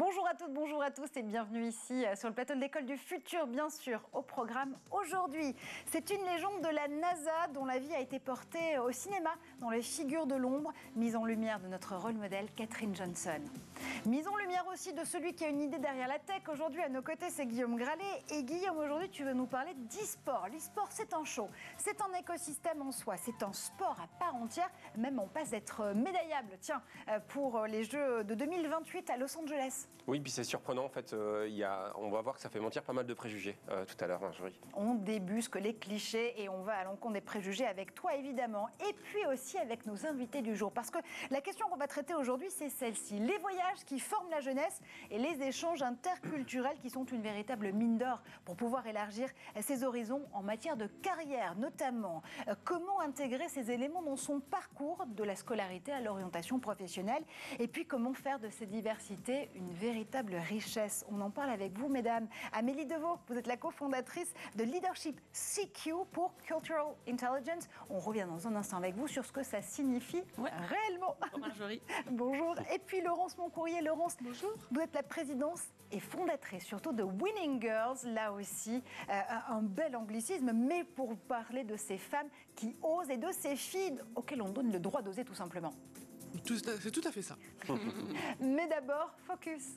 Bonjour à toutes, bonjour à tous et bienvenue ici sur le plateau de l'École du Futur, bien sûr, au programme aujourd'hui. C'est une légende de la NASA dont la vie a été portée au cinéma dans les figures de l'ombre, mise en lumière de notre rôle modèle Katherine Johnson. Mise en lumière aussi de celui qui a une idée derrière la tech. Aujourd'hui, à nos côtés, c'est Guillaume Gralet. Et Guillaume, aujourd'hui, tu veux nous parler d'e-sport. L'e-sport, c'est un show, c'est un écosystème en soi, c'est un sport à part entière. Même on passe d'être médaillable, tiens, pour les Jeux de 2028 à Los Angeles. Oui, puis c'est surprenant, en fait, on va voir que ça fait mentir pas mal de préjugés tout à l'heure, Marjorie. On débusque les clichés et on va à l'encontre des préjugés avec toi, évidemment. Et puis aussi avec nos invités du jour. Parce que la question qu'on va traiter aujourd'hui, c'est celle-ci. Les voyages qui forment la jeunesse et les échanges interculturels qui sont une véritable mine d'or pour pouvoir élargir ses horizons en matière de carrière, notamment. Comment intégrer ces éléments dans son parcours, de la scolarité à l'orientation professionnelle, et puis comment faire de ces diversités une véritable richesse. On en parle avec vous, mesdames. Amélie Deveau, vous êtes la cofondatrice de Leadership CQ pour Cultural Intelligence. On revient dans un instant avec vous sur ce que ça signifie réellement. Bonjour Marjorie. Bonjour. Et puis Laurence Moncourrier. Laurence, bonjour. Vous êtes la présidente et fondatrice surtout de Winning Girls. Là aussi, un bel anglicisme, mais pour parler de ces femmes qui osent et de ces filles auxquelles on donne le droit d'oser tout simplement. C'est tout à fait ça. Mais d'abord, focus.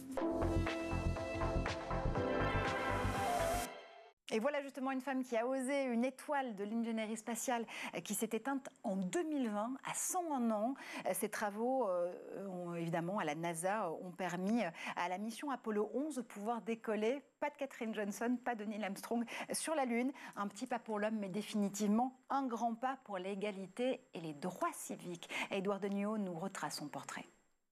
Et voilà justement une femme qui a osé, une étoile de l'ingénierie spatiale qui s'est éteinte en 2020 à 101 ans. Ces travaux, évidemment, à la NASA, ont permis à la mission Apollo 11 de pouvoir décoller. Pas de Katherine Johnson, pas de Neil Armstrong sur la Lune. Un petit pas pour l'homme, mais définitivement un grand pas pour l'égalité et les droits civiques. Édouard Deniau nous retrace son portrait.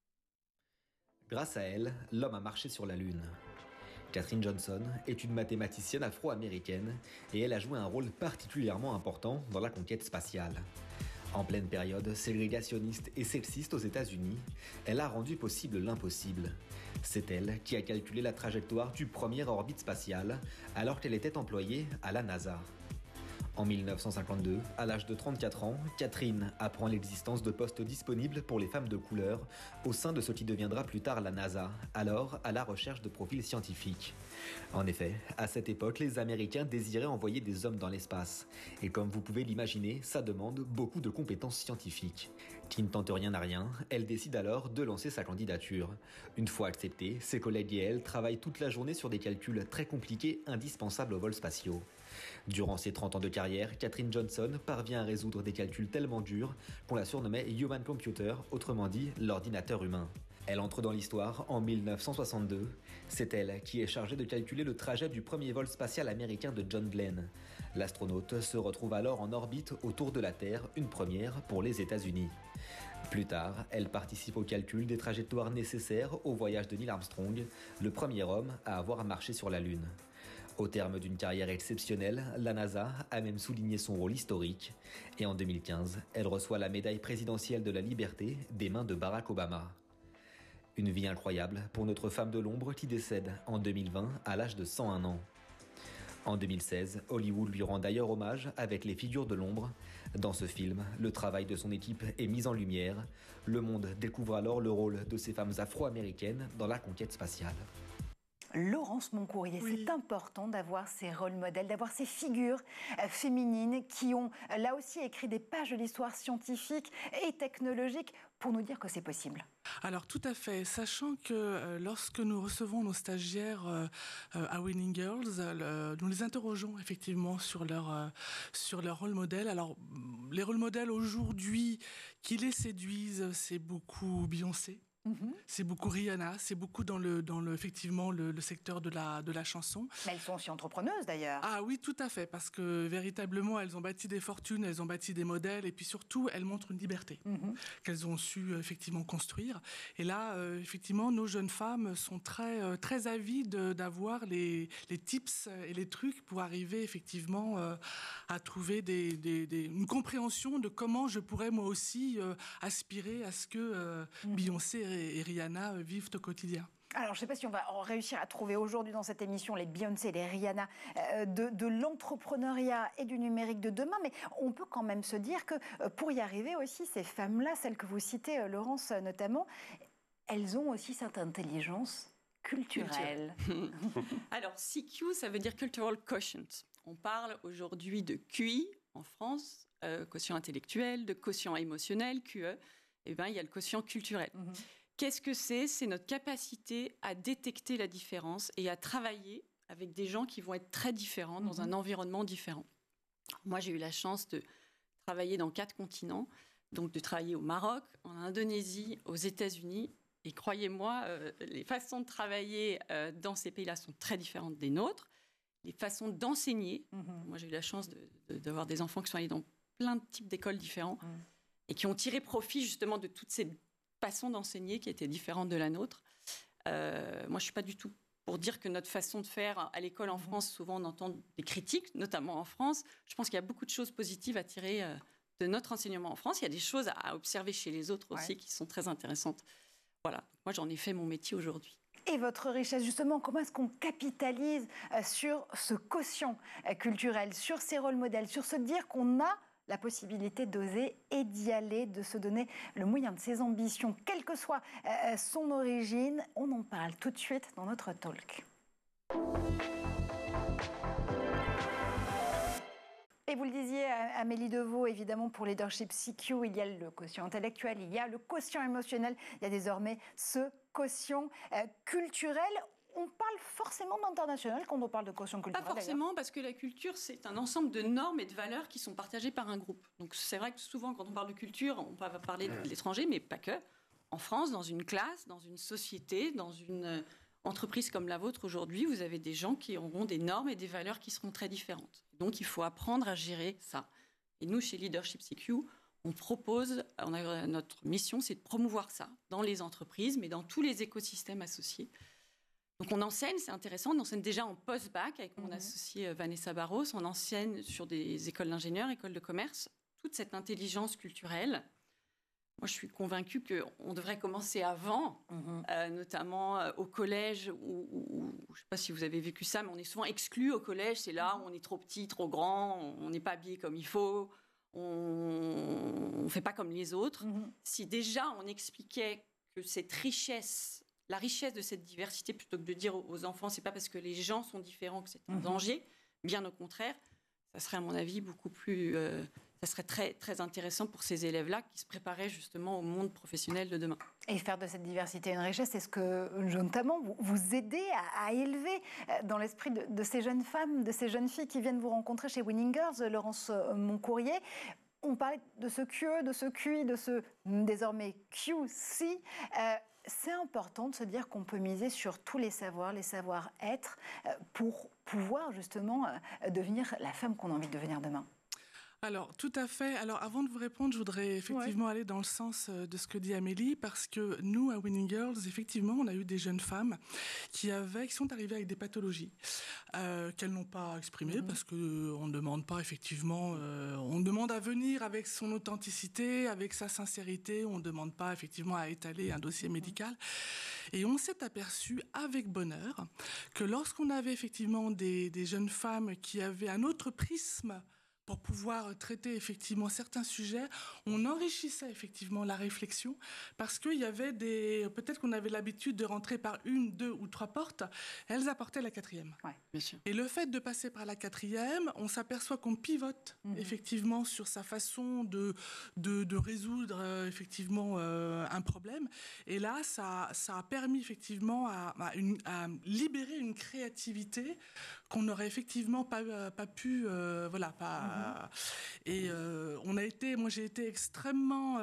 Grâce à elle, l'homme a marché sur la Lune. Katherine Johnson est une mathématicienne afro-américaine et elle a joué un rôle particulièrement important dans la conquête spatiale. En pleine période ségrégationniste et sexiste aux États-Unis, elle a rendu possible l'impossible. C'est elle qui a calculé la trajectoire du premier orbite spatial alors qu'elle était employée à la NASA. En 1952, à l'âge de 34 ans, Katherine apprend l'existence de postes disponibles pour les femmes de couleur au sein de ce qui deviendra plus tard la NASA, alors à la recherche de profils scientifiques. En effet, à cette époque, les Américains désiraient envoyer des hommes dans l'espace. Et comme vous pouvez l'imaginer, ça demande beaucoup de compétences scientifiques. Qui ne tente rien à rien, elle décide alors de lancer sa candidature. Une fois acceptée, ses collègues et elle travaillent toute la journée sur des calculs très compliqués indispensables aux vols spatiaux. Durant ses 30 ans de carrière, Katherine Johnson parvient à résoudre des calculs tellement durs qu'on la surnommait Human Computer, autrement dit l'ordinateur humain. Elle entre dans l'histoire en 1962. C'est elle qui est chargée de calculer le trajet du premier vol spatial américain de John Glenn. L'astronaute se retrouve alors en orbite autour de la Terre, une première pour les États-Unis. Plus tard, elle participe au calcul des trajectoires nécessaires au voyage de Neil Armstrong, le premier homme à avoir marché sur la Lune. Au terme d'une carrière exceptionnelle, la NASA a même souligné son rôle historique. Et en 2015, elle reçoit la médaille présidentielle de la liberté des mains de Barack Obama. Une vie incroyable pour notre femme de l'ombre qui décède en 2020 à l'âge de 101 ans. En 2016, Hollywood lui rend d'ailleurs hommage avec Les Figures de l'ombre. Dans ce film, le travail de son équipe est mis en lumière. Le monde découvre alors le rôle de ces femmes afro-américaines dans la conquête spatiale. Laurence Moncourrier, c'est important d'avoir ces rôles modèles, d'avoir ces figures féminines qui ont là aussi écrit des pages de l'histoire scientifique et technologique pour nous dire que c'est possible. Alors tout à fait, sachant que lorsque nous recevons nos stagiaires à Winning Girls, nous les interrogeons effectivement sur leur rôle modèle. Alors les rôles modèles aujourd'hui qui les séduisent, c'est beaucoup Beyoncé. C'est beaucoup Rihanna, c'est beaucoup dans effectivement le secteur de la chanson. Mais elles sont aussi entrepreneuses d'ailleurs. Ah oui, tout à fait, parce que véritablement elles ont bâti des fortunes, elles ont bâti des modèles et puis surtout elles montrent une liberté qu'elles ont su effectivement construire. Et là, effectivement, nos jeunes femmes sont très très avides d'avoir les tips et les trucs pour arriver effectivement à trouver une compréhension de comment je pourrais moi aussi aspirer à ce que Beyoncé et Rihanna vivent au quotidien. Alors, je ne sais pas si on va réussir à trouver aujourd'hui dans cette émission les Beyoncé et les Rihanna de l'entrepreneuriat et du numérique de demain, mais on peut quand même se dire que pour y arriver aussi, ces femmes-là, celles que vous citez, Laurence notamment, elles ont aussi cette intelligence culturelle. Alors, CQ, ça veut dire Cultural Quotient. On parle aujourd'hui de QI en France, quotient intellectuel, de quotient émotionnel, QE. Eh bien, il y a le quotient culturel. Qu'est-ce que c'est ? C'est notre capacité à détecter la différence et à travailler avec des gens qui vont être très différents dans un environnement différent. Moi, j'ai eu la chance de travailler dans 4 continents, donc de travailler au Maroc, en Indonésie, aux États-Unis. Et croyez-moi, les façons de travailler dans ces pays-là sont très différentes des nôtres. Les façons d'enseigner, moi j'ai eu la chance d'avoir des enfants qui sont allés dans plein de types d'écoles différents et qui ont tiré profit justement de toutes ces façons d'enseigner qui étaient différentes de la nôtre. Moi, je ne suis pas du tout pour dire que notre façon de faire à l'école en France, souvent on entend des critiques, notamment en France. Je pense qu'il y a beaucoup de choses positives à tirer de notre enseignement en France. Il y a des choses à observer chez les autres aussi qui sont très intéressantes. Voilà, moi j'en ai fait mon métier aujourd'hui. Et votre richesse, justement, comment est-ce qu'on capitalise sur ce quotient culturel, sur ces rôles modèles, sur se dire qu'on a la possibilité d'oser et d'y aller, de se donner le moyen de ses ambitions, quelle que soit son origine. On en parle tout de suite dans notre talk. Et vous le disiez, Amélie Devaux, évidemment, pour Leadership CQ, il y a le quotient intellectuel, il y a le quotient émotionnel, il y a désormais ce quotient culturel. On parle forcément d'international quand on parle de quotient culturel. Pas forcément, parce que la culture, c'est un ensemble de normes et de valeurs qui sont partagées par un groupe. Donc c'est vrai que souvent, quand on parle de culture, on va parler de l'étranger, mais pas que. En France, dans une classe, dans une société, dans une entreprise comme la vôtre aujourd'hui, vous avez des gens qui auront des normes et des valeurs qui seront très différentes. Donc il faut apprendre à gérer ça. Et nous, chez Leadership CQ, notre mission, c'est de promouvoir ça dans les entreprises, mais dans tous les écosystèmes associés. Donc on enseigne, c'est intéressant, on enseigne déjà en post-bac avec mon associée Vanessa Barros, on enseigne sur des écoles d'ingénieurs, écoles de commerce, toute cette intelligence culturelle. Moi, je suis convaincue qu'on devrait commencer avant, notamment au collège, où je ne sais pas si vous avez vécu ça, mais on est souvent exclus au collège. C'est là où on est trop petit, trop grand, on n'est pas habillé comme il faut, on ne fait pas comme les autres. Si déjà on expliquait que cette richesse, la richesse de cette diversité, plutôt que de dire aux enfants, c'est pas parce que les gens sont différents que c'est un danger, bien au contraire, ça serait à mon avis beaucoup plus... ça serait très, très intéressant pour ces élèves-là qui se préparaient justement au monde professionnel de demain. Et faire de cette diversité une richesse, c'est ce que, notamment, vous aidez à élever dans l'esprit de ces jeunes femmes, de ces jeunes filles qui viennent vous rencontrer chez Winning Girls, Laurence Moncourrier. On parlait de ce QE, de ce QI, de ce désormais QC. C'est important de se dire qu'on peut miser sur tous les savoir-être pour pouvoir justement devenir la femme qu'on a envie de devenir demain. Alors, tout à fait. Alors, avant de vous répondre, je voudrais effectivement aller dans le sens de ce que dit Amélie, parce que nous, à Winning Girls, effectivement, on a eu des jeunes femmes qui sont arrivées avec des pathologies qu'elles n'ont pas exprimées, parce qu'on ne demande pas, effectivement, on demande à venir avec son authenticité, avec sa sincérité, on ne demande pas, effectivement, à étaler un dossier médical. Et on s'est aperçu, avec bonheur, que lorsqu'on avait, effectivement, des jeunes femmes qui avaient un autre prisme pour pouvoir traiter effectivement certains sujets, on enrichissait effectivement la réflexion parce qu'il y avait peut-être qu'on avait l'habitude de rentrer par 1, 2 ou 3 portes, elles apportaient la 4e. Ouais, bien sûr. Et le fait de passer par la 4e, on s'aperçoit qu'on pivote effectivement sur sa façon de résoudre effectivement un problème. Et là, ça a permis effectivement à libérer une créativité qu'on n'aurait effectivement pas pu, Et moi j'ai été extrêmement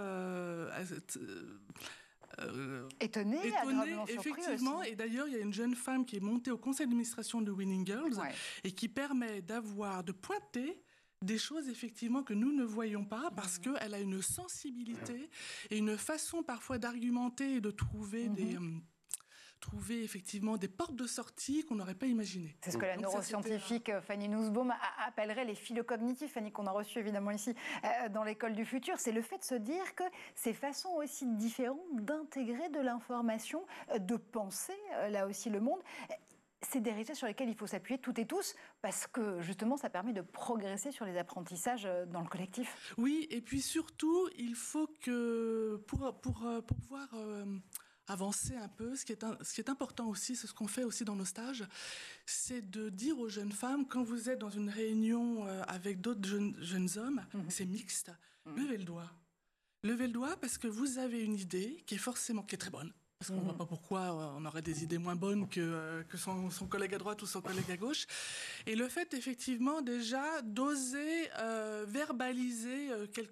étonnée, effectivement. Aussi. Et d'ailleurs, il y a une jeune femme qui est montée au conseil d'administration de Winning Girls et qui permet de pointer des choses effectivement que nous ne voyons pas parce qu'elle a une sensibilité et une façon parfois d'argumenter et de trouver effectivement des portes de sortie qu'on n'aurait pas imaginées. C'est ce que la neuroscientifique Fanny Nussbaum appellerait les phylocognitifs, Fanny, qu'on a reçu évidemment ici dans l'école du futur. C'est le fait de se dire que ces façons aussi différentes d'intégrer de l'information, de penser là aussi le monde, c'est des richesses sur lesquelles il faut s'appuyer toutes et tous parce que justement ça permet de progresser sur les apprentissages dans le collectif. Oui, et puis surtout, il faut que pour pouvoir avancer un peu. Ce qui est important aussi, c'est ce qu'on fait aussi dans nos stages, c'est de dire aux jeunes femmes, quand vous êtes dans une réunion avec d'autres jeunes hommes, c'est mixte, levez le doigt. Levez le doigt parce que vous avez une idée qui est très bonne. Parce qu'on ne voit pas pourquoi on aurait des idées moins bonnes que son collègue à droite ou son collègue à gauche. Et le fait, effectivement, déjà d'oser verbaliser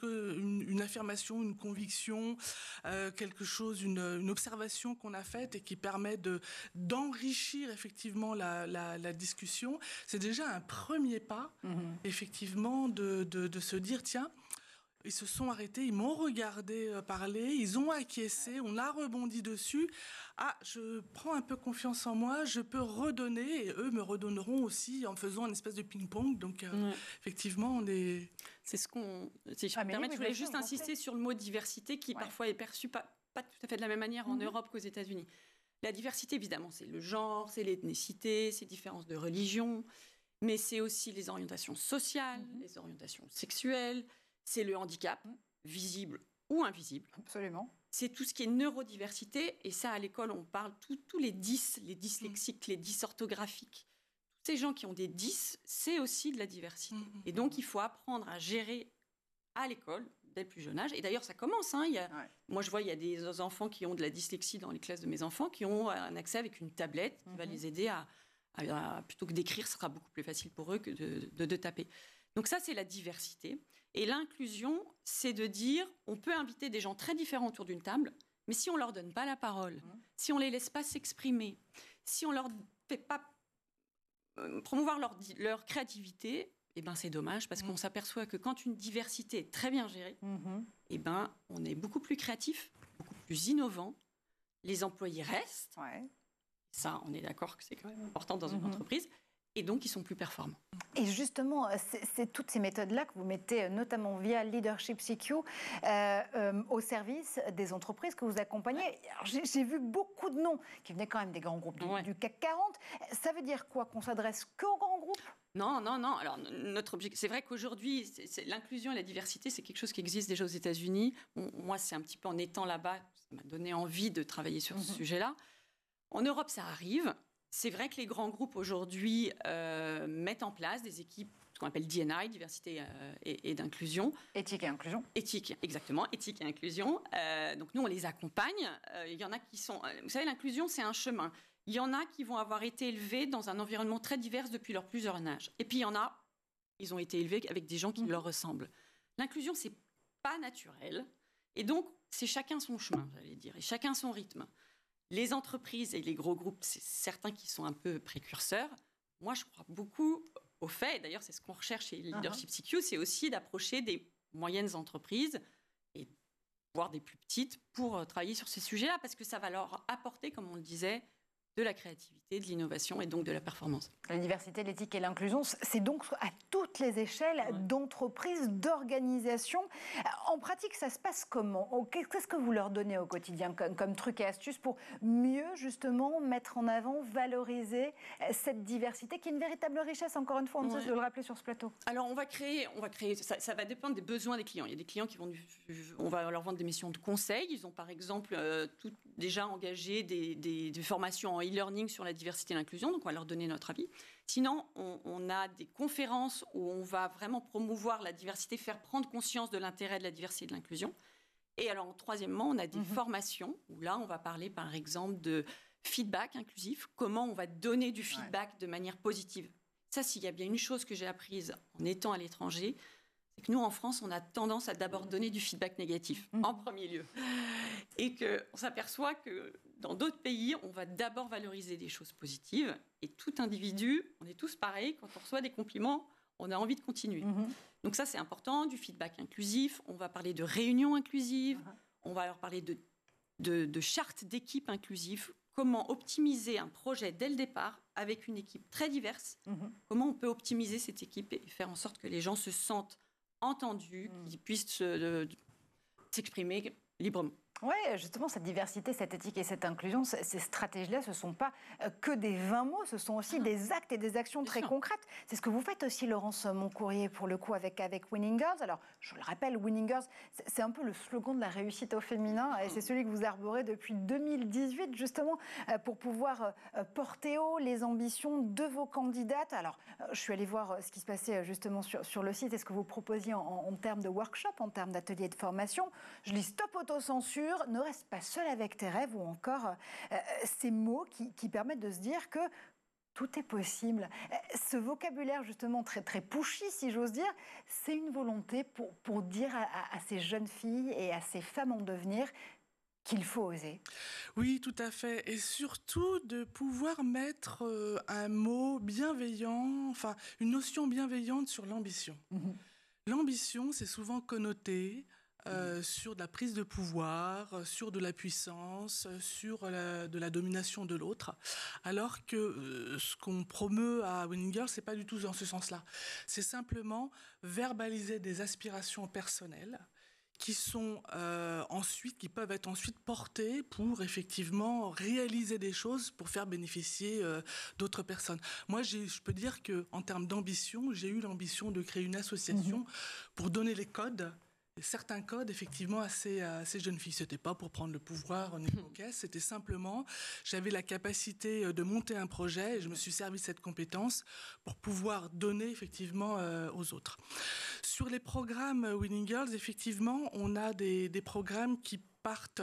une affirmation, une conviction, quelque chose, une observation qu'on a faite et qui permet d'enrichir, effectivement, la discussion, c'est déjà un premier pas, effectivement, de se dire, tiens, ils se sont arrêtés, ils m'ont regardé parler, ils ont acquiescé, on a rebondi dessus. Ah, je prends un peu confiance en moi, je peux redonner, et eux me redonneront aussi en faisant une espèce de ping-pong. Donc, effectivement, on est... C'est ce qu'on... Si je me permets, je voulais juste insister sur le mot diversité qui parfois est perçu pas tout à fait de la même manière en Europe qu'aux États-Unis. La diversité, évidemment, c'est le genre, c'est l'ethnicité, c'est différences de religion, mais c'est aussi les orientations sociales, les orientations sexuelles, c'est le handicap, visible ou invisible. Absolument. C'est tout ce qui est neurodiversité. Et ça, à l'école, on parle tous les dyslexiques, les dysorthographiques. Tous ces gens qui ont des dys, c'est aussi de la diversité. Et donc, il faut apprendre à gérer à l'école, dès le plus jeune âge. Et d'ailleurs, ça commence. Moi, je vois, il y a des enfants qui ont de la dyslexie dans les classes de mes enfants, qui ont un accès avec une tablette qui va les aider à plutôt que d'écrire, ce sera beaucoup plus facile pour eux que de taper. Donc ça, c'est la diversité. Et l'inclusion, c'est de dire, on peut inviter des gens très différents autour d'une table, mais si on ne leur donne pas la parole, si on ne les laisse pas s'exprimer, si on ne leur fait pas promouvoir leur créativité, eh ben, c'est dommage, parce qu'on s'aperçoit que quand une diversité est très bien gérée, eh ben, on est beaucoup plus créatif, beaucoup plus innovant, les employés restent, ça, on est d'accord que c'est quand même important dans une entreprise, et donc ils sont plus performants. Et justement, c'est toutes ces méthodes-là que vous mettez, notamment via Leadership CQ, au service des entreprises que vous accompagnez. Alors, j'ai vu beaucoup de noms qui venaient quand même des grands groupes du CAC 40. Ça veut dire quoi? Qu'on s'adresse qu'aux grands groupes? Non. Alors, notre objectif, c'est vrai qu'aujourd'hui, l'inclusion et la diversité, c'est quelque chose qui existe déjà aux États-Unis. Moi, c'est un petit peu en étant là-bas, ça m'a donné envie de travailler sur ce sujet-là. En Europe, ça arrive. C'est vrai que les grands groupes aujourd'hui mettent en place des équipes, ce qu'on appelle D&I, diversité et d'inclusion. Éthique et inclusion. Éthique, exactement, éthique et inclusion. Donc nous, on les accompagne. Il y en a qui sont... Vous savez, l'inclusion, c'est un chemin. Il y en a qui vont avoir été élevés dans un environnement très divers depuis leur plus jeune âge. Et puis il y en a, ils ont été élevés avec des gens qui leur ressemblent. L'inclusion, c'est pas naturel. Et donc, c'est chacun son chemin, j'allais dire, et chacun son rythme. Les entreprises et les gros groupes, c'est certains qui sont un peu précurseurs. Moi, je crois beaucoup au fait, et d'ailleurs, c'est ce qu'on recherche chez Leadership CQ, c'est aussi d'approcher des moyennes entreprises et voire des plus petites pour travailler sur ces sujets-là, parce que ça va leur apporter, comme on le disait, de la créativité, de l'innovation et donc de la performance. La diversité, l'éthique et l'inclusion, c'est donc à toutes les échelles d'entreprises, d'organisations. En pratique, ça se passe comment? Qu'est-ce que vous leur donnez au quotidien comme trucs et astuces pour mieux, justement, mettre en avant, valoriser cette diversité qui est une véritable richesse, encore une fois, on ne cesse de le rappeler sur ce plateau? Alors, on va créer ça va dépendre des besoins des clients. Il y a des clients on va leur vendre des missions de conseil. Ils ont, par exemple, déjà engagé des formations en e-learning sur la diversité et l'inclusion, donc on va leur donner notre avis. Sinon, on a des conférences où on va vraiment promouvoir la diversité, faire prendre conscience de l'intérêt de la diversité et de l'inclusion. Et alors, troisièmement, on a des formations où là, on va parler, par exemple, de feedback inclusif, comment on va donner du feedback de manière positive. Ça, s'il y a bien une chose que j'ai apprise en étant à l'étranger, c'est que nous, en France, on a tendance à d'abord donner du feedback négatif, en premier lieu. Et qu'on s'aperçoit que dans d'autres pays, on va d'abord valoriser des choses positives. Et tout individu, on est tous pareils, quand on reçoit des compliments, on a envie de continuer. Donc ça, c'est important, du feedback inclusif. On va parler de réunions inclusives. On va leur parler de chartes d'équipe inclusive. Comment optimiser un projet dès le départ avec une équipe très diverse. Comment on peut optimiser cette équipe et faire en sorte que les gens se sentent entendus, qu'ils puissent s'exprimer librement. Oui, justement, cette diversité, cette éthique et cette inclusion, ces stratégies-là, ce ne sont pas que des vains mots, ce sont aussi des actes et des actions très concrètes. C'est ce que vous faites aussi, Laurence Moncourrier, pour le coup, avec Winning Girls. Alors, je le rappelle, Winning Girls, c'est un peu le slogan de la réussite au féminin, et c'est celui que vous arborez depuis 2018, justement, pour pouvoir porter haut les ambitions de vos candidates. Alors, je suis allée voir ce qui se passait justement sur le site et ce que vous proposiez en termes de workshop, en termes d'ateliers de formation. Je lis stop autocensure, ne reste pas seul avec tes rêves, ou encore ces mots qui permettent de se dire que tout est possible. Ce vocabulaire justement très, très pushy, si j'ose dire, c'est une volonté pour dire à ces jeunes filles et à ces femmes en devenir qu'il faut oser. Oui, tout à fait. Et surtout de pouvoir mettre un mot bienveillant, enfin une notion bienveillante sur l'ambition. L'ambition, c'est souvent connoté sur de la prise de pouvoir, sur de la puissance, sur de la domination de l'autre, alors que ce qu'on promeut à Winning Girls, c'est pas du tout dans ce sens-là. C'est simplement verbaliser des aspirations personnelles qui sont qui peuvent être ensuite portées pour effectivement réaliser des choses pour faire bénéficier d'autres personnes. Moi, je peux dire que en termes d'ambition, j'ai eu l'ambition de créer une association pour donner les codes. Certains codes, effectivement, à ces jeunes filles. C'était pas pour prendre le pouvoir en caisse, c'était simplement, j'avais la capacité de monter un projet et je me suis servi de cette compétence pour pouvoir donner, effectivement, aux autres. Sur les programmes Winning Girls, effectivement, on a des programmes qui partent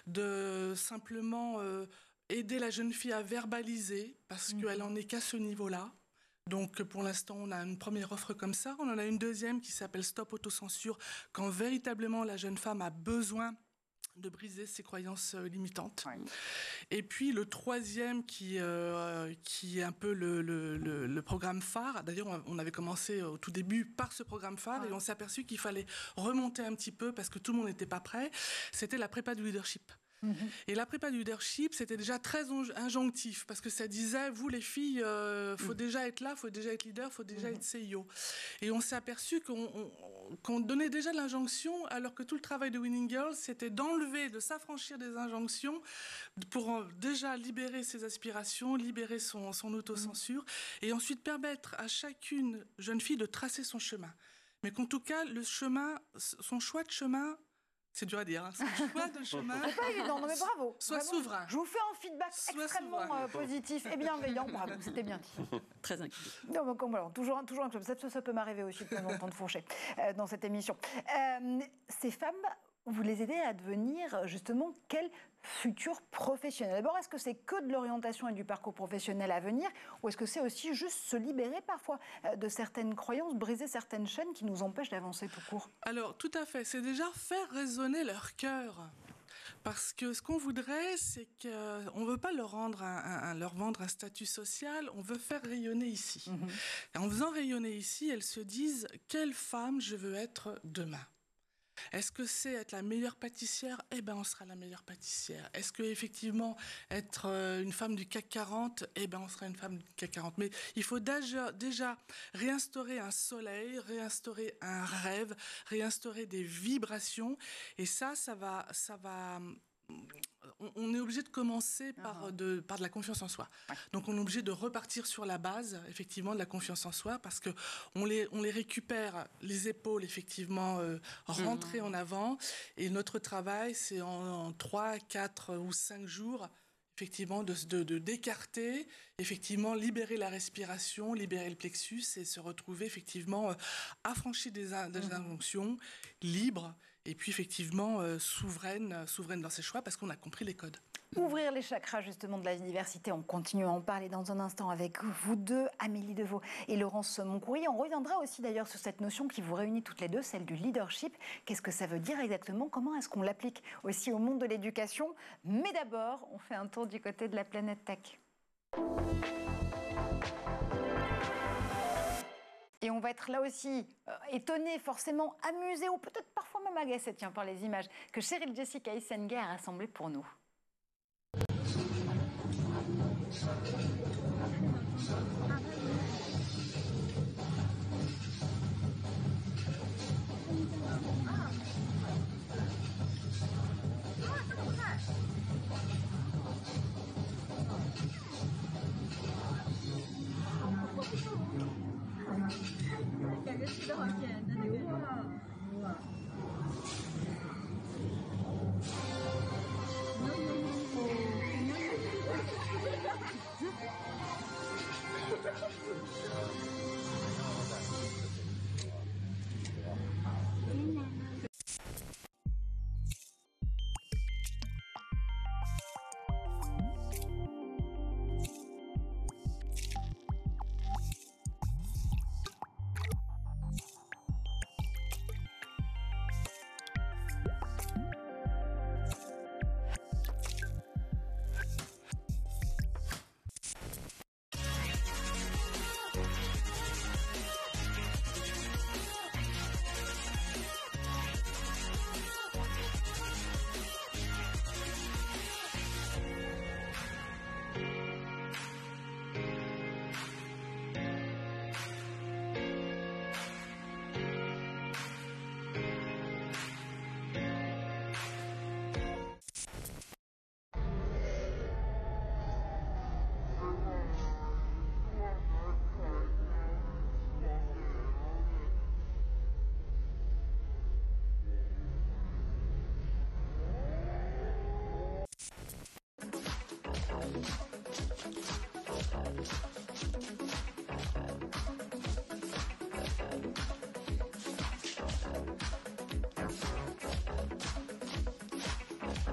de simplement aider la jeune fille à verbaliser parce qu'elle n'en est qu'à ce niveau-là. Donc pour l'instant, on a une première offre comme ça. On en a une deuxième qui s'appelle Stop Autocensure, quand véritablement la jeune femme a besoin de briser ses croyances limitantes. Oui. Et puis le troisième qui est un peu le programme phare. D'ailleurs, on avait commencé au tout début par ce programme phare et on s'est aperçu qu'il fallait remonter un petit peu parce que tout le monde n'était pas prêt. C'était la prépa du leadership. Et la prépa du leadership, c'était déjà très injonctif parce que ça disait, vous les filles, faut déjà être là, faut déjà être leader, faut déjà être CIO. Et on s'est aperçu qu'on donnait déjà de l'injonction alors que tout le travail de Winning Girls, c'était d'enlever, de s'affranchir des injonctions pour déjà libérer ses aspirations, libérer son autocensure et ensuite permettre à chacune jeune fille de tracer son chemin. Mais qu'en tout cas, le chemin, son choix de chemin, c'est dur à dire, hein. Son choix de chemin. C'est pas évident, non mais bravo. Soit vraiment, souverain. Je vous fais un feedback extrêmement positif et bienveillant. Bravo, c'était bien dit. Très inclusif. Non, mais voilà, toujours ça peut m'arriver aussi de temps en temps de fourcher dans cette émission. Ces femmes, vous les aidez à devenir justement quel futur professionnel. D'abord, est-ce que c'est que de l'orientation et du parcours professionnel à venir ou est-ce que c'est aussi juste se libérer parfois de certaines croyances, briser certaines chaînes qui nous empêchent d'avancer tout court? Alors, tout à fait. C'est déjà faire résonner leur cœur. Parce que ce qu'on voudrait, c'est qu'on ne veut pas leur vendre un statut social, on veut faire rayonner ici. Et en faisant rayonner ici, elles se disent « Quelle femme je veux être demain ?» Est-ce que c'est être la meilleure pâtissière? Eh bien, on sera la meilleure pâtissière. Est-ce que effectivement être une femme du CAC 40? Eh bien, on sera une femme du CAC 40. Mais il faut déjà réinstaurer un soleil, réinstaurer un rêve, réinstaurer des vibrations. Et ça va. On est obligé de commencer par de la confiance en soi. Ouais. Donc on est obligé de repartir sur la base, effectivement, de la confiance en soi, parce que on les récupère les épaules, effectivement, rentrer en avant. Et notre travail, c'est en 3, 4 ou 5 jours, effectivement, d'écarter, effectivement, libérer la respiration, libérer le plexus et se retrouver, effectivement, affranchi des injonctions, libre. Et puis, effectivement, souveraine dans ses choix parce qu'on a compris les codes. Ouvrir les chakras, justement, de la diversité. On continue à en parler dans un instant avec vous deux, Amélie Devaux et Laurence Moncourrier. On reviendra aussi, d'ailleurs, sur cette notion qui vous réunit toutes les deux, celle du leadership. Qu'est-ce que ça veut dire exactement? Comment est-ce qu'on l'applique aussi au monde de l'éducation? Mais d'abord, on fait un tour du côté de la planète tech. Et on va être là aussi étonné, forcément amusé ou peut-être parfois même agacé par les images que Cheryl Jessica Issenger a rassemblées pour nous.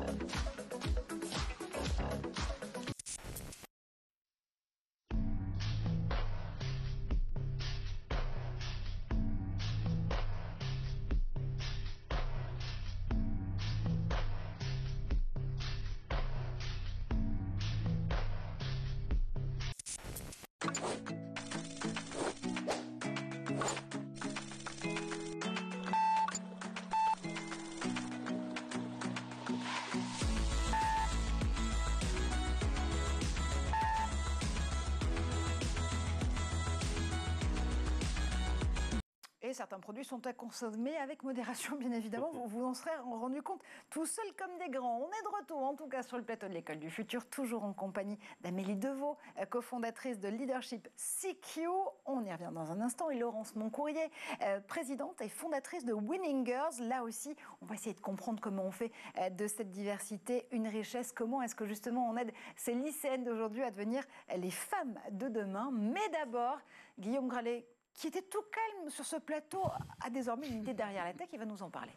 Et certains produits sont à consommer avec modération, bien évidemment. Vous vous en serez rendu compte tout seul comme des grands. On est de retour, en tout cas, sur le plateau de l'École du Futur, toujours en compagnie d'Amélie Devaux, cofondatrice de Leadership CQ. On y revient dans un instant. Et Laurence Moncourrier, présidente et fondatrice de Winning Girls. Là aussi, on va essayer de comprendre comment on fait de cette diversité une richesse. Comment est-ce que, justement, on aide ces lycéennes d'aujourd'hui à devenir les femmes de demain. Mais d'abord, Guillaume Gralet, qui était tout calme sur ce plateau, a désormais une idée derrière la tête, il va nous en parler.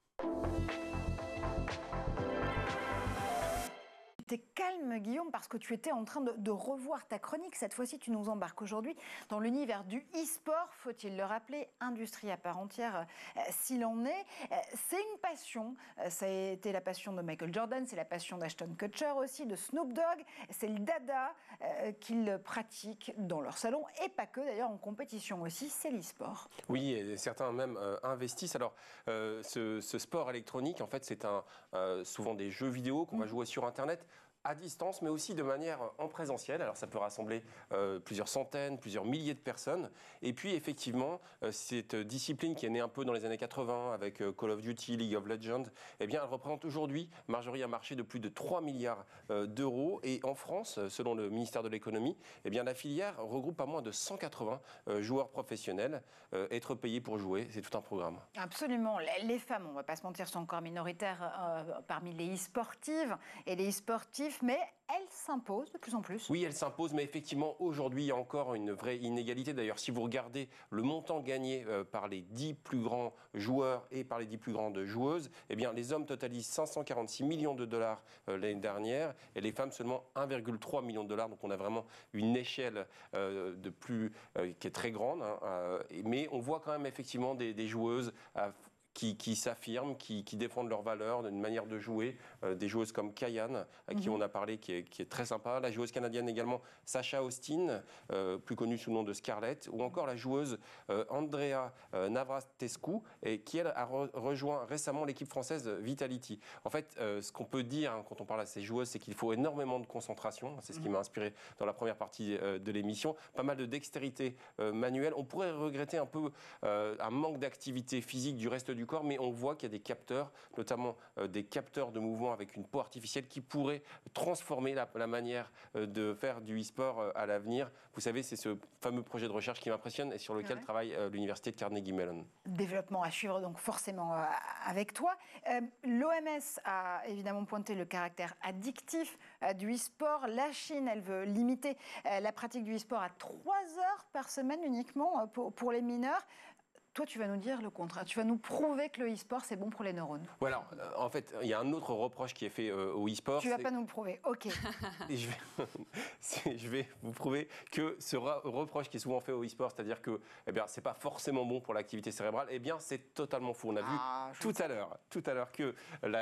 Tu es calme, Guillaume, parce que tu étais en train de revoir ta chronique. Cette fois-ci, tu nous embarques aujourd'hui dans l'univers du e-sport. Faut-il le rappeler, industrie à part entière, s'il en est. C'est une passion. Ça a été la passion de Michael Jordan, c'est la passion d'Ashton Kutcher aussi, de Snoop Dogg. C'est le dada qu'ils pratiquent dans leur salon, et pas que, d'ailleurs, en compétition aussi, c'est l'e-sport. Oui, et certains même investissent. Alors, ce sport électronique, en fait, c'est souvent des jeux vidéo qu'on va jouer sur Internet, à distance, mais aussi de manière en présentiel. Alors ça peut rassembler plusieurs centaines, plusieurs milliers de personnes. Et puis effectivement, cette discipline qui est née un peu dans les années 80 avec Call of Duty, League of Legends, eh bien, elle représente aujourd'hui, Marjorie, un marché de plus de 3 milliards d'euros. Et en France, selon le ministère de l'économie, eh bien, la filière regroupe pas moins de 180 joueurs professionnels. Être payés pour jouer, c'est tout un programme. Absolument. Les femmes, on ne va pas se mentir, sont encore minoritaires parmi les e-sportives et les e-sportifs, mais elles s'imposent de plus en plus. Oui, elles s'imposent, mais effectivement, aujourd'hui, il y a encore une vraie inégalité. D'ailleurs, si vous regardez le montant gagné par les 10 plus grands joueurs et par les 10 plus grandes joueuses, eh bien, les hommes totalisent 546 millions de dollars l'année dernière et les femmes seulement 1,3 million de dollars. Donc, on a vraiment une échelle qui est très grande. Mais on voit quand même effectivement des joueuses qui s'affirment, qui défendent leurs valeurs, une manière de jouer. Des joueuses comme Kayane, à qui on a parlé, qui est très sympa. La joueuse canadienne également, Sacha Austin, plus connue sous le nom de Scarlett. Ou encore la joueuse Andrea Navratescu, qui, elle, a rejoint récemment l'équipe française Vitality. En fait, ce qu'on peut dire quand on parle à ces joueuses, c'est qu'il faut énormément de concentration. C'est ce qui m'a inspiré dans la première partie de l'émission. Pas mal de dextérité manuelle. On pourrait regretter un peu un manque d'activité physique du reste du corps, mais on voit qu'il y a des capteurs, notamment des capteurs de mouvement avec une peau artificielle qui pourraient transformer la manière de faire du e-sport à l'avenir. Vous savez, c'est ce fameux projet de recherche qui m'impressionne et sur lequel travaille l'université de Carnegie Mellon. Développement à suivre donc forcément avec toi. L'OMS a évidemment pointé le caractère addictif du e-sport. La Chine, elle veut limiter la pratique du e-sport à 3 heures par semaine uniquement pour les mineurs. Toi, tu vas nous dire le contraire. Tu vas nous prouver que le e-sport, c'est bon pour les neurones. Ouais, alors, en fait, il y a un autre reproche qui est fait au e-sport. Tu ne vas pas nous le prouver, ok. Et je vais vous prouver que ce reproche qui est souvent fait au e-sport, c'est-à-dire que eh bien, c'est pas forcément bon pour l'activité cérébrale, eh bien, c'est totalement faux. On a vu tout à l'heure que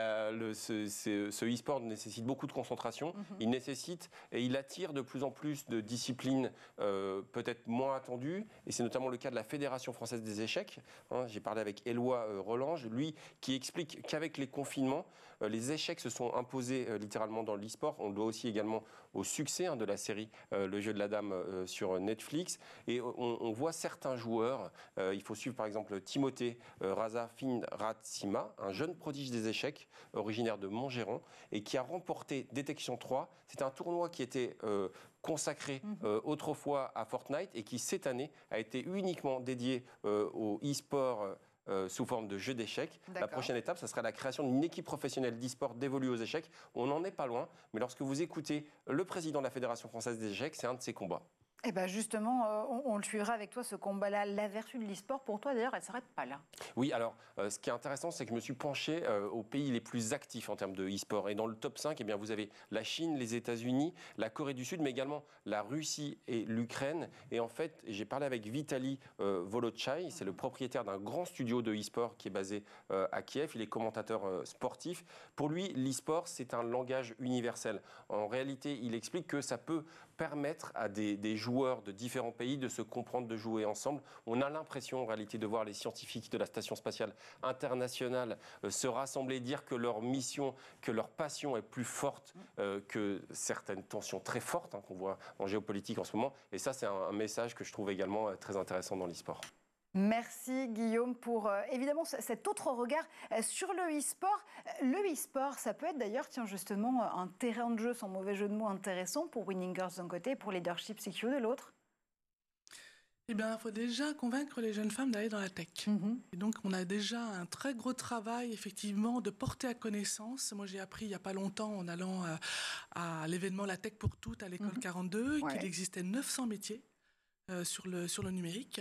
ce e-sport nécessite beaucoup de concentration. Il nécessite et il attire de plus en plus de disciplines peut-être moins attendues. Et c'est notamment le cas de la Fédération française des échecs. J'ai parlé avec Éloi Rolange, lui qui explique qu'avec les confinements, les échecs se sont imposés littéralement dans l'e-sport. On le doit aussi également au succès de la série Le jeu de la dame sur Netflix. Et on voit certains joueurs, il faut suivre par exemple Timothée Razafinratsima, un jeune prodige des échecs originaire de Montgeron et qui a remporté Détection 3. C'est un tournoi qui était consacré autrefois à Fortnite et qui cette année a été uniquement dédié au e-sport sous forme de jeu d'échecs. La prochaine étape, ce sera la création d'une équipe professionnelle d'e-sport dévolue aux échecs. On n'en est pas loin, mais lorsque vous écoutez le président de la Fédération française des échecs, c'est un de ses combats. Et bien justement, on le suivra avec toi, ce combat-là. La vertu de l'e-sport, pour toi d'ailleurs, elle ne s'arrête pas là. Oui, alors ce qui est intéressant, c'est que je me suis penché aux pays les plus actifs en termes de e-sport. Et dans le top 5, eh bien, vous avez la Chine, les États-Unis, la Corée du Sud, mais également la Russie et l'Ukraine. Et en fait, j'ai parlé avec Vitaly Volochai, c'est le propriétaire d'un grand studio de e-sport qui est basé à Kiev. Il est commentateur sportif. Pour lui, l'e-sport, c'est un langage universel. En réalité, il explique que ça peut permettre à des joueurs de différents pays de se comprendre, de jouer ensemble. On a l'impression en réalité de voir les scientifiques de la Station spatiale internationale se rassembler, dire que leur mission, que leur passion est plus forte que certaines tensions très fortes qu'on voit en géopolitique en ce moment. Et ça, c'est un message que je trouve également très intéressant dans l'e-sport. Merci Guillaume pour évidemment cet autre regard sur le e-sport. Le e-sport, ça peut être d'ailleurs, tiens justement, un terrain de jeu sans mauvais jeu de mots intéressant pour Winning Girls d'un côté et pour Leadership CQ de l'autre. Eh bien, il faut déjà convaincre les jeunes femmes d'aller dans la tech. Et donc, on a déjà un très gros travail, effectivement, de porter à connaissance. Moi, j'ai appris il n'y a pas longtemps, en allant à l'événement La Tech pour toutes à l'école 42, qu'il existait 900 métiers. Sur le numérique.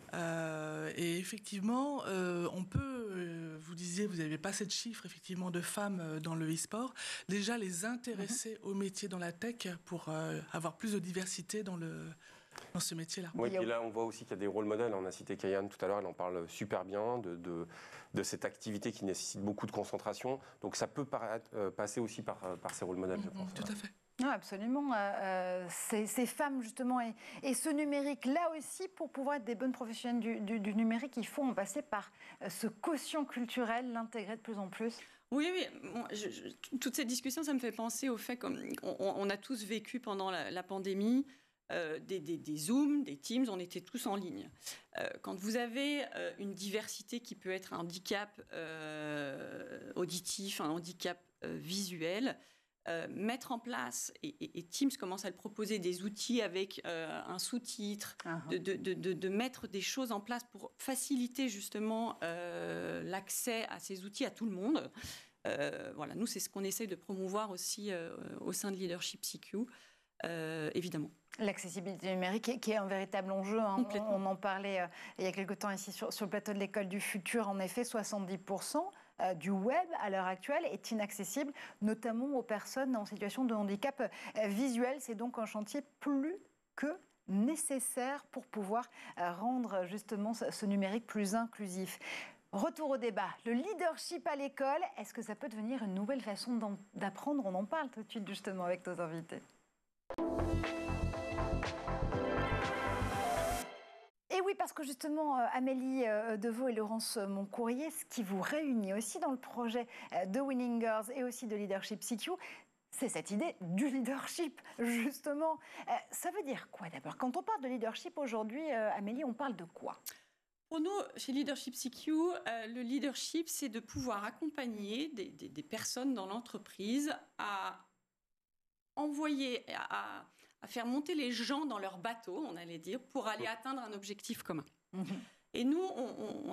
Et effectivement, on peut, vous disiez, vous n'avez pas assez de chiffres, effectivement, de femmes dans le e-sport, déjà les intéresser au métier dans la tech pour avoir plus de diversité dans ce métier-là. Oui, et puis là, on voit aussi qu'il y a des rôles modèles. On a cité Kayane tout à l'heure, elle en parle super bien de cette activité qui nécessite beaucoup de concentration. Donc ça peut passer aussi par ces rôles modèles, je pense. Tout à fait. Non, absolument. Ces femmes, justement, et ce numérique, là aussi, pour pouvoir être des bonnes professionnelles du numérique, il faut en passer par ce quotient culturel, l'intégrer de plus en plus. Oui. Bon, toute cette discussion, ça me fait penser au fait qu'on a tous vécu pendant la pandémie des Zooms, des Teams, on était tous en ligne. Quand vous avez une diversité qui peut être un handicap auditif, un handicap visuel, mettre en place, et Teams commence à le proposer, des outils avec un sous-titre, de mettre des choses en place pour faciliter justement l'accès à ces outils à tout le monde. Voilà, nous, c'est ce qu'on essaye de promouvoir aussi au sein de Leadership CQ, évidemment. L'accessibilité numérique qui est un véritable enjeu. On en parlait il y a quelque temps ici sur le plateau de l'École du Futur. En effet, 70% du web à l'heure actuelle est inaccessible, notamment aux personnes en situation de handicap visuel. C'est donc un chantier plus que nécessaire pour pouvoir rendre justement ce numérique plus inclusif. Retour au débat. Le leadership à l'école, est-ce que ça peut devenir une nouvelle façon d'apprendre? On en parle tout de suite justement avec nos invités. Et oui, parce que justement, Amélie Devaux et Laurence Moncourrier, ce qui vous réunit aussi dans le projet de Winning Girls et aussi de Leadership CQ, c'est cette idée du leadership, justement. Ça veut dire quoi d'abord? Quand on parle de leadership aujourd'hui, Amélie, on parle de quoi? Pour nous, chez Leadership CQ, le leadership, c'est de pouvoir accompagner des personnes dans l'entreprise à envoyer, à faire monter les gens dans leur bateau, on allait dire, pour aller atteindre un objectif commun. Et nous, on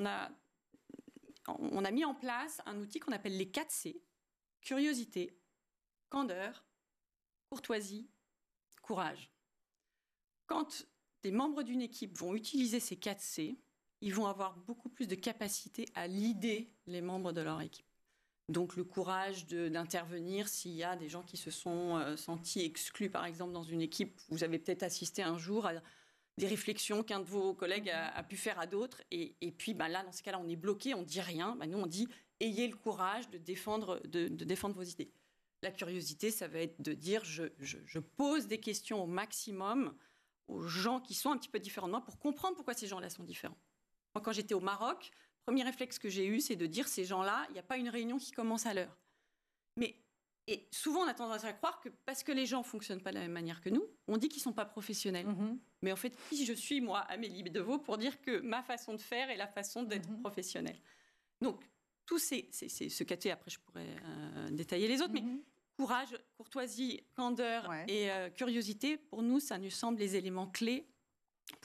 a mis en place un outil qu'on appelle les 4 C. Curiosité, candeur, courtoisie, courage. Quand des membres d'une équipe vont utiliser ces 4 C, ils vont avoir beaucoup plus de capacité à leader les membres de leur équipe. Donc le courage d'intervenir s'il y a des gens qui se sont sentis exclus, par exemple, dans une équipe. Vous avez peut-être assisté un jour à des réflexions qu'un de vos collègues a pu faire à d'autres. Et puis là, dans ces cas-là, on est bloqué, on ne dit rien. Nous, on dit « ayez le courage de défendre vos idées ». La curiosité, ça va être de dire je pose des questions au maximum aux gens qui sont un petit peu différents de moi pour comprendre pourquoi ces gens-là sont différents. Moi, quand j'étais au Maroc, le premier réflexe que j'ai eu, c'est de dire ces gens-là, il n'y a pas une réunion qui commence à l'heure. Et souvent, on a tendance à croire que parce que les gens ne fonctionnent pas de la même manière que nous, on dit qu'ils ne sont pas professionnels. Mais en fait, qui je suis, moi, Amélie Devaux, pour dire que ma façon de faire est la façon d'être professionnelle. Donc, tous ce qu'a-t-il, après je pourrais détailler les autres, mais courage, courtoisie, candeur et curiosité, pour nous, ça nous semble les éléments clés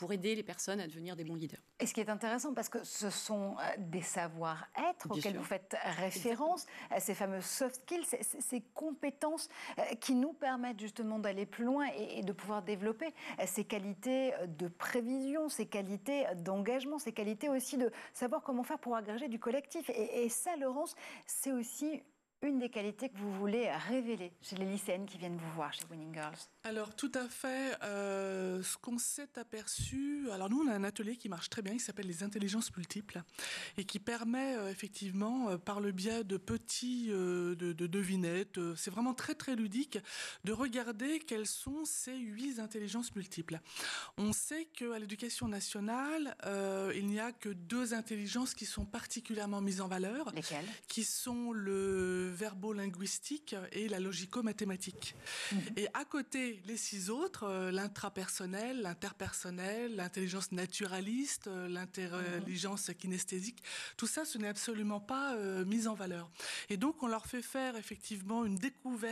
pour aider les personnes à devenir des bons leaders. Et ce qui est intéressant, parce que ce sont des savoir-être auxquels vous faites référence, ces fameux soft skills, ces compétences qui nous permettent justement d'aller plus loin et de pouvoir développer ces qualités de prévision, ces qualités d'engagement, ces qualités aussi de savoir comment faire pour engager du collectif. Et ça, Laurence, c'est aussi une des qualités que vous voulez révéler chez les lycéennes qui viennent vous voir chez Winning Girls. Alors, tout à fait. Ce qu'on s'est aperçu... Alors, nous, on a un atelier qui marche très bien, qui s'appelle les intelligences multiples, et qui permet, effectivement, par le biais de petits de devinettes, c'est vraiment très, très ludique, de regarder quelles sont ces 8 intelligences multiples. On sait qu'à l'éducation nationale, il n'y a que 2 intelligences qui sont particulièrement mises en valeur. Lesquelles ? Qui sont le verbo-linguistique et la logico-mathématique. Et à côté, les 6 autres, l'intrapersonnel, l'interpersonnel, l'intelligence naturaliste, l'intelligence kinesthésique, tout ça, ce n'est absolument pas mis en valeur. Et donc, on leur fait faire effectivement une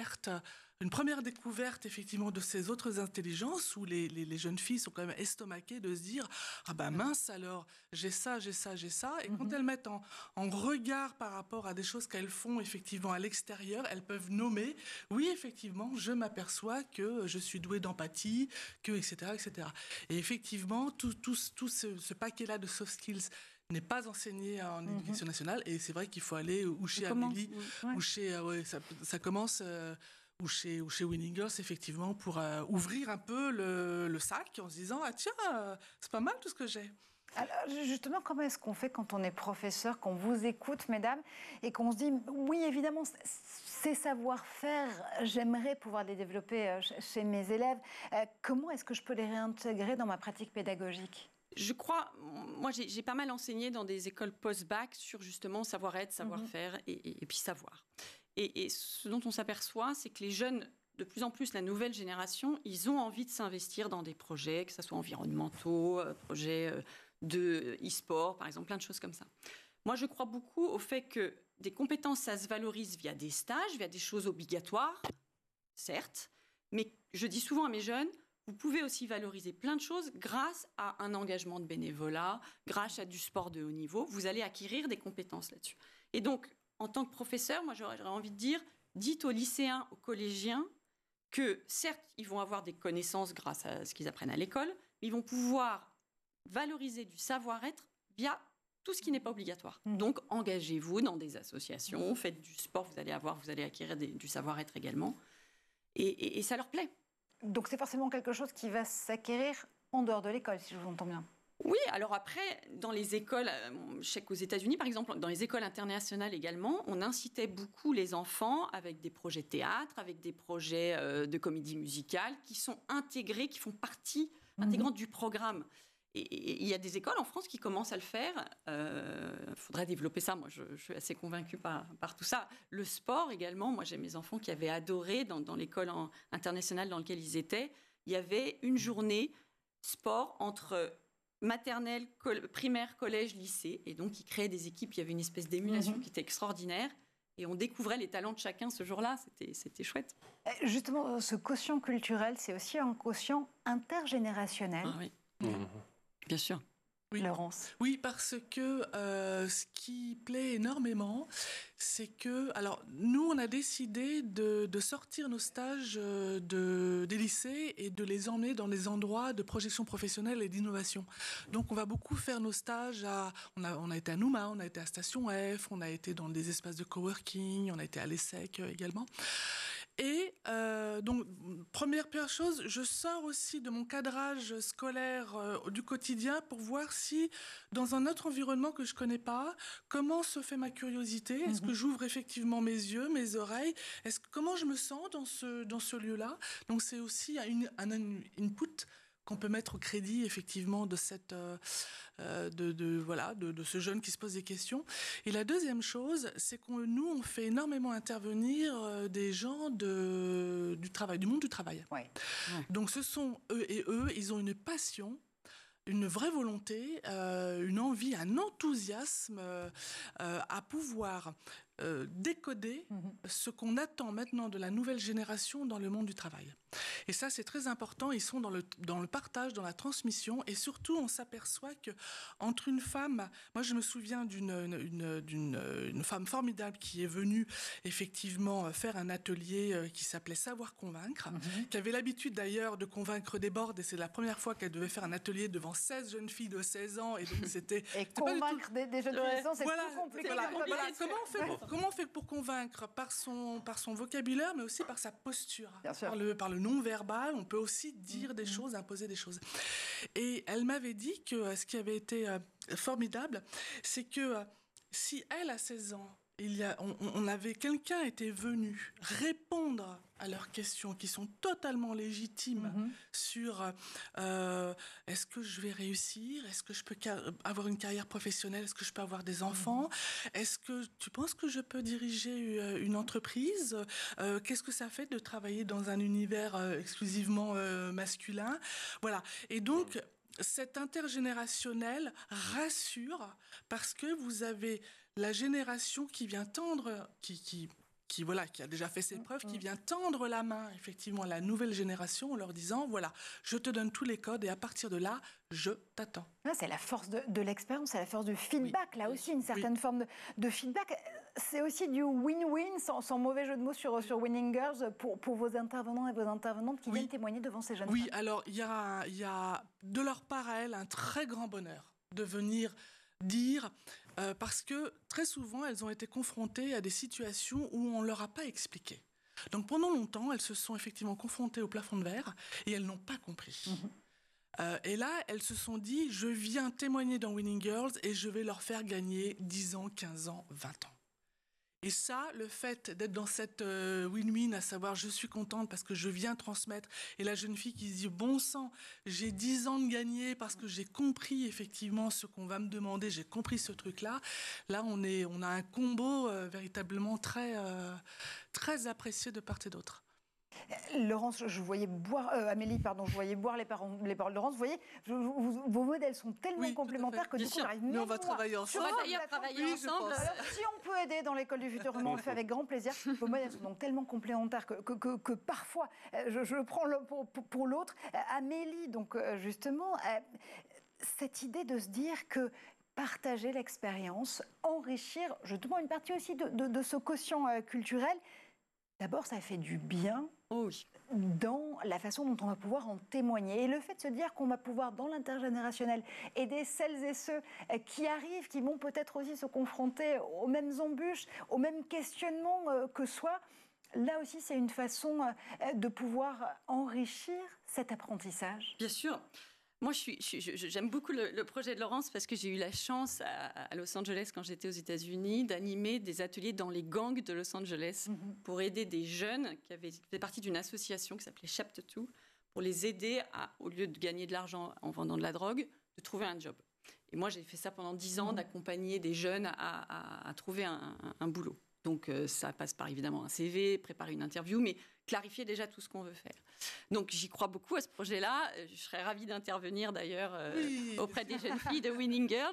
première découverte effectivement de ces autres intelligences où les jeunes filles sont quand même estomaquées de se dire « Ah ben mince alors, j'ai ça. » Et quand elles mettent en regard par rapport à des choses qu'elles font effectivement à l'extérieur, elles peuvent nommer « Oui, effectivement, je m'aperçois que je suis douée d'empathie, que etc. etc. » Et effectivement, tout ce paquet-là de soft skills n'est pas enseigné en éducation nationale et c'est vrai qu'il faut aller ou chez Amélie, ou chez... ça commence... ou chez Winning Girls, effectivement, pour ouvrir un peu le sac en se disant « Ah tiens, c'est pas mal tout ce que j'ai ». Alors justement, comment est-ce qu'on fait quand on est professeur, qu'on vous écoute, mesdames, et qu'on se dit « Oui, évidemment, ces savoir-faire, j'aimerais pouvoir les développer chez mes élèves. Comment est-ce que je peux les réintégrer dans ma pratique pédagogique ?» Je crois, moi j'ai pas mal enseigné dans des écoles post-bac sur justement savoir-être, savoir-faire et puis savoir. Et ce dont on s'aperçoit, c'est que les jeunes, de plus en plus, la nouvelle génération, ils ont envie de s'investir dans des projets, que ce soit environnementaux, projets de e-sport, par exemple, plein de choses comme ça. Moi, je crois beaucoup au fait que des compétences, ça se valorise via des stages, via des choses obligatoires, certes, mais je dis souvent à mes jeunes, vous pouvez aussi valoriser plein de choses grâce à un engagement de bénévolat, grâce à du sport de haut niveau. Vous allez acquérir des compétences là-dessus. Et donc, en tant que professeur, moi, j'aurais envie de dire, dites aux lycéens, aux collégiens, que certes, ils vont avoir des connaissances grâce à ce qu'ils apprennent à l'école, mais ils vont pouvoir valoriser du savoir-être via tout ce qui n'est pas obligatoire. Donc, engagez-vous dans des associations, faites du sport, vous allez acquérir du savoir-être également, et ça leur plaît. Donc, c'est forcément quelque chose qui va s'acquérir en dehors de l'école, si je vous entends bien. Oui, alors après, dans les écoles, je sais qu'aux États-Unis, par exemple, dans les écoles internationales également, on incitait beaucoup les enfants avec des projets théâtre, avec des projets de comédie musicale qui sont intégrés, qui font partie intégrante du programme. Et il y a des écoles en France qui commencent à le faire. Il faudrait développer ça. Moi, je suis assez convaincue par tout ça. Le sport également. Moi, j'ai mes enfants qui avaient adoré dans l'école internationale dans laquelle ils étaient. Il y avait une journée sport entre maternelle, primaire, collège, lycée. Et donc, ils créaient des équipes. Il y avait une espèce d'émulation qui était extraordinaire. Et on découvrait les talents de chacun ce jour-là. C'était chouette. Justement, ce quotient culturel, c'est aussi un quotient intergénérationnel. Ah oui. Bien sûr. Oui. Laurence. Oui, parce que ce qui plaît énormément, c'est que... Alors, nous, on a décidé de sortir nos stages des lycées et de les emmener dans les endroits de projection professionnelle et d'innovation. Donc, on va beaucoup faire nos stages on a été à Nouma, on a été à Station F, on a été dans des espaces de coworking, on a été à l'ESSEC également. Et donc, première chose, je sors aussi de mon cadrage scolaire du quotidien pour voir si, dans un autre environnement que je ne connais pas, comment se fait ma curiosité. Est-ce que j'ouvre effectivement mes yeux, mes oreilles? Comment je me sens dans ce lieu-là? Donc, c'est aussi un input qu'on peut mettre au crédit effectivement de cette de ce jeune qui se pose des questions. Et la deuxième chose, c'est que nous on fait énormément intervenir des gens du monde du travail. Ouais. Donc ce sont eux, ils ont une passion, une vraie volonté, une envie, un enthousiasme à pouvoir décoder ce qu'on attend maintenant de la nouvelle génération dans le monde du travail. Et ça, c'est très important. Ils sont dans le partage, dans la transmission. Et surtout, on s'aperçoit qu'entre une femme... Moi, je me souviens d'une femme formidable qui est venue effectivement faire un atelier qui s'appelait Savoir convaincre, qui avait l'habitude d'ailleurs de convaincre des boards. Et c'est la première fois qu'elle devait faire un atelier devant 16 jeunes filles de 16 ans. Et donc, c'était... Et convaincre des jeunes filles de 16 ans, c'est plus compliqué. Comment on fait pour convaincre? Par son vocabulaire, mais aussi par sa posture. Bien sûr. Par le non-verbal, on peut aussi dire des choses, imposer des choses. Et elle m'avait dit que ce qui avait été formidable, c'est que si elle, à 16 ans, quelqu'un était venu répondre à leurs questions qui sont totalement légitimes sur est-ce que je vais réussir, est-ce que je peux avoir une carrière professionnelle, est-ce que je peux avoir des enfants, est-ce que tu penses que je peux diriger une entreprise, qu'est-ce que ça fait de travailler dans un univers exclusivement masculin, voilà. Et donc cet intergénérationnel rassure parce que vous avez la génération qui vient tendre, qui a déjà fait ses preuves, qui vient tendre la main, effectivement, à la nouvelle génération en leur disant, voilà, je te donne tous les codes et à partir de là, je t'attends. C'est la force de l'expérience, c'est la force du feedback, là aussi, une certaine forme de feedback. C'est aussi du win-win, sans mauvais jeu de mots sur Winning Girls, pour vos intervenants et vos intervenantes qui viennent témoigner devant ces jeunes femmes. Oui, alors il y a de leur part à elles un très grand bonheur de venir dire, parce que très souvent, elles ont été confrontées à des situations où on ne leur a pas expliqué. Donc pendant longtemps, elles se sont effectivement confrontées au plafond de verre et elles n'ont pas compris. Et là, elles se sont dit, je viens témoigner dans Winning Girls et je vais leur faire gagner 10 ans, 15 ans, 20 ans. Et ça, le fait d'être dans cette win-win, à savoir je suis contente parce que je viens transmettre, et la jeune fille qui se dit bon sang, j'ai 10 ans de gagner parce que j'ai compris effectivement ce qu'on va me demander, j'ai compris ce truc-là. Là, on a un combo véritablement très apprécié de part et d'autre. Laurence, je voyais boire, Amélie, pardon, je voyais boire les paroles de Laurence. Vous voyez, vos modèles sont tellement complémentaires que du coup, j'arrive même. Mais on va travailler ensemble. On va d'ailleurs travailler ensemble. Alors, si on peut aider dans l'école du futur humain, on le fait avec grand plaisir. Vos modèles sont donc tellement complémentaires que parfois, je prends l'un pour l'autre. Amélie, donc justement, cette idée de se dire que partager l'expérience, enrichir justement une partie aussi de ce quotient culturel, d'abord, ça fait du bien. Oui. Dans la façon dont on va pouvoir en témoigner. Et le fait de se dire qu'on va pouvoir, dans l'intergénérationnel, aider celles et ceux qui arrivent, qui vont peut-être aussi se confronter aux mêmes embûches, aux mêmes questionnements que soi, là aussi, c'est une façon de pouvoir enrichir cet apprentissage. Bien sûr. Moi, j'aime beaucoup le projet de Laurence parce que j'ai eu la chance à Los Angeles, quand j'étais aux États-Unis, d'animer des ateliers dans les gangs de Los Angeles pour aider des jeunes qui faisaient partie d'une association qui s'appelait Chapter 2, pour les aider à, au lieu de gagner de l'argent en vendant de la drogue, de trouver un job. Et moi, j'ai fait ça pendant 10 ans, d'accompagner des jeunes à trouver un boulot. Donc, ça passe par évidemment un CV, préparer une interview, mais clarifier déjà tout ce qu'on veut faire. Donc, j'y crois beaucoup à ce projet-là. Je serais ravie d'intervenir d'ailleurs auprès des jeunes filles de Winning Girls.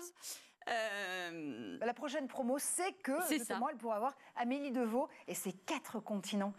La prochaine promo, c'est que justement, elle pourra avoir Amélie Deveau et ses 4 continents,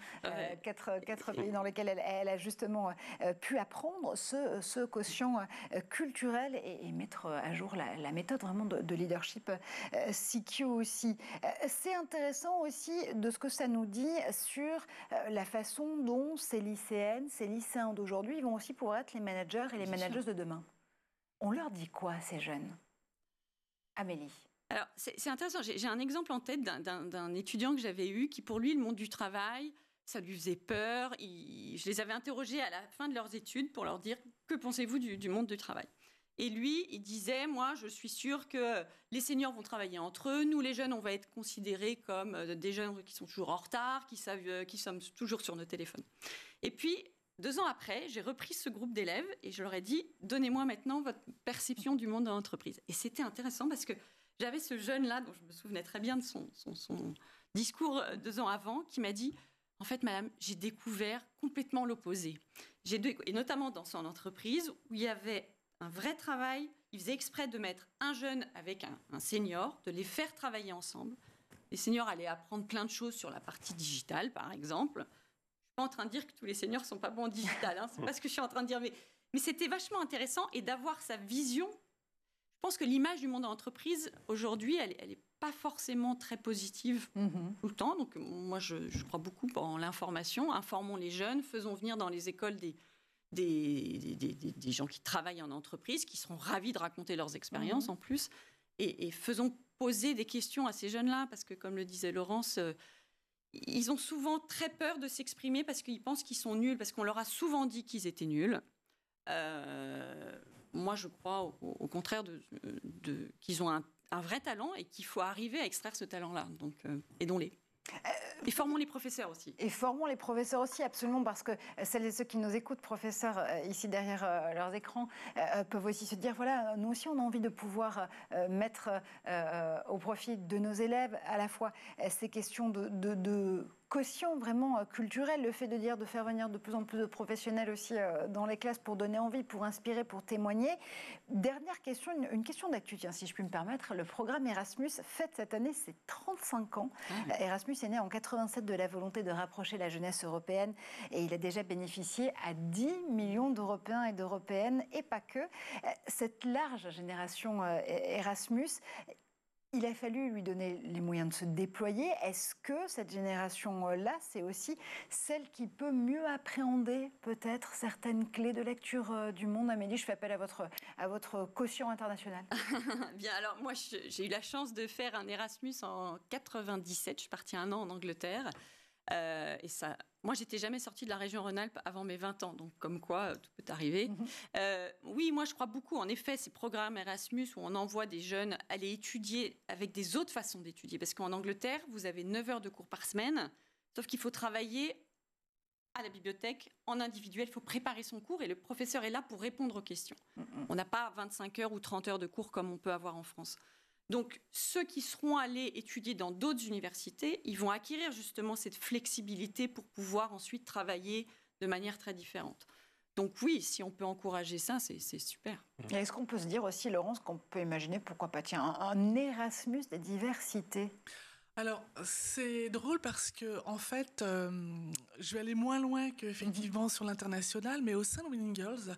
4 pays dans lesquels elle a justement pu apprendre ce quotient culturel et mettre à jour la méthode vraiment de leadership CQ aussi. C'est intéressant aussi de ce que ça nous dit sur la façon dont ces lycéennes, ces lycéens d'aujourd'hui vont aussi pouvoir être les managers et les manageuses de demain. On leur dit quoi à ces jeunes ? Amélie. Alors, c'est intéressant. J'ai un exemple en tête d'un étudiant que j'avais eu qui, pour lui, le monde du travail, ça lui faisait peur. Je les avais interrogés à la fin de leurs études pour leur dire « Que pensez-vous du monde du travail ?» Et lui, il disait « Moi, je suis sûr que les seniors vont travailler entre eux. Nous, les jeunes, on va être considérés comme des jeunes qui sont toujours en retard, qui sommes toujours sur nos téléphones. » Et puis, 2 ans après, j'ai repris ce groupe d'élèves et je leur ai dit « Donnez-moi maintenant votre perception du monde de l'entreprise. » Et c'était intéressant parce que j'avais ce jeune-là, dont je me souvenais très bien de son discours 2 ans avant, qui m'a dit « En fait, madame, j'ai découvert complètement l'opposé. » Et notamment dans son entreprise où il y avait un vrai travail, il faisait exprès de mettre un jeune avec un senior, de les faire travailler ensemble. Les seniors allaient apprendre plein de choses sur la partie digitale, par exemple. pas en train de dire que tous les seniors sont pas bons en digital, hein, c'est pas ce que je suis en train de dire, mais c'était vachement intéressant et d'avoir sa vision. Je pense que l'image du monde en entreprise, aujourd'hui, elle est pas forcément très positive tout le temps. Donc, moi, je crois beaucoup en l'information. Informons les jeunes, faisons venir dans les écoles des gens qui travaillent en entreprise, qui seront ravis de raconter leurs expériences en plus. Et faisons poser des questions à ces jeunes-là, parce que, comme le disait Laurence, ils ont souvent très peur de s'exprimer parce qu'ils pensent qu'ils sont nuls, parce qu'on leur a souvent dit qu'ils étaient nuls. Moi, je crois au contraire qu'ils ont un vrai talent et qu'il faut arriver à extraire ce talent-là. Donc, aidons-les. Et formons les professeurs aussi. Et formons les professeurs aussi, absolument, parce que celles et ceux qui nous écoutent, professeurs, ici derrière leurs écrans, peuvent aussi se dire, voilà, nous aussi, on a envie de pouvoir mettre au profit de nos élèves à la fois ces questions de quotient vraiment culturel, le fait de faire venir de plus en plus de professionnels aussi dans les classes pour donner envie, pour inspirer, pour témoigner. Dernière question, une question d'actu, si je puis me permettre. Le programme Erasmus fête cette année ses 35 ans. Erasmus est né en 87 de la volonté de rapprocher la jeunesse européenne et il a déjà bénéficié à 10 millions d'Européens et d'Européennes et pas que. Cette large génération Erasmus, il a fallu lui donner les moyens de se déployer. Est-ce que cette génération-là, c'est aussi celle qui peut mieux appréhender peut-être certaines clés de lecture du monde? Amélie, je fais appel à votre quotient international. Bien, alors moi, j'ai eu la chance de faire un Erasmus en 97. Je suis partie 1 an en Angleterre. Et ça, moi, j'étais jamais sortie de la région Rhône-Alpes avant mes 20 ans, donc comme quoi, tout peut arriver. Oui, moi, je crois beaucoup, en effet, ces programmes Erasmus où on envoie des jeunes aller étudier avec des autres façons d'étudier. Parce qu'en Angleterre, vous avez 9 heures de cours par semaine, sauf qu'il faut travailler à la bibliothèque, en individuel, il faut préparer son cours et le professeur est là pour répondre aux questions. On n'a pas 25 heures ou 30 heures de cours comme on peut avoir en France. Donc, ceux qui seront allés étudier dans d'autres universités, ils vont acquérir justement cette flexibilité pour pouvoir ensuite travailler de manière très différente. Donc oui, si on peut encourager ça, c'est super. Et est-ce qu'on peut se dire aussi, Laurence, qu'on peut imaginer, pourquoi pas, un Erasmus des diversités ? Alors, c'est drôle parce que, en fait, je vais aller moins loin qu'effectivement sur l'international, mais au sein de Winning Girls,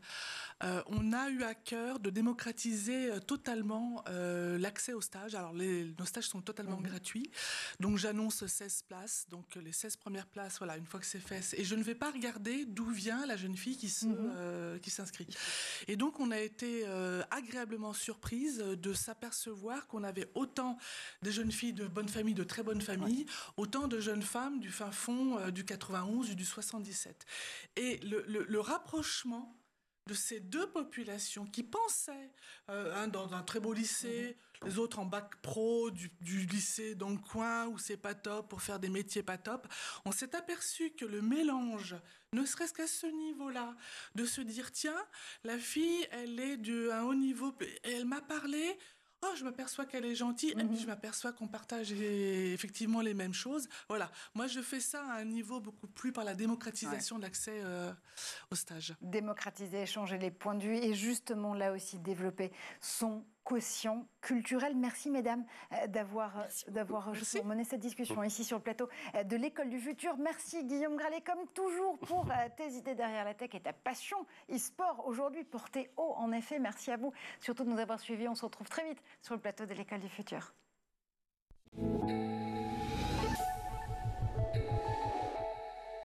on a eu à cœur de démocratiser totalement l'accès aux stages. Alors, nos stages sont totalement gratuits, donc j'annonce 16 places, donc les 16 premières places, voilà, une fois que c'est fait. Et je ne vais pas regarder d'où vient la jeune fille qui s'inscrit. Et donc, on a été agréablement surprise de s'apercevoir qu'on avait autant des jeunes filles de bonne famille, de très bonne famille, autant de jeunes femmes du fin fond du 91 ou du 77. Et le rapprochement de ces deux populations qui pensaient, dans un très beau lycée, les autres en bac pro, du lycée dans le coin où c'est pas top pour faire des métiers pas top, on s'est aperçu que le mélange, ne serait-ce qu'à ce niveau-là, de se dire, tiens, la fille, elle est d'un haut niveau, et elle m'a parlé, oh, je m'aperçois qu'elle est gentille, et puis je m'aperçois qu'on partage effectivement les mêmes choses. Voilà, moi je fais ça à un niveau beaucoup plus par la démocratisation de l'accès au stage. Démocratiser, changer les points de vue et justement là aussi développer son quotient culturel. Merci mesdames d'avoir mené cette discussion ici sur le plateau de l'École du Futur. Merci Guillaume Gralet comme toujours pour tes idées derrière la tech et ta passion e-sport aujourd'hui portée haut en effet. Merci à vous surtout de nous avoir suivis. On se retrouve très vite sur le plateau de l'École du Futur.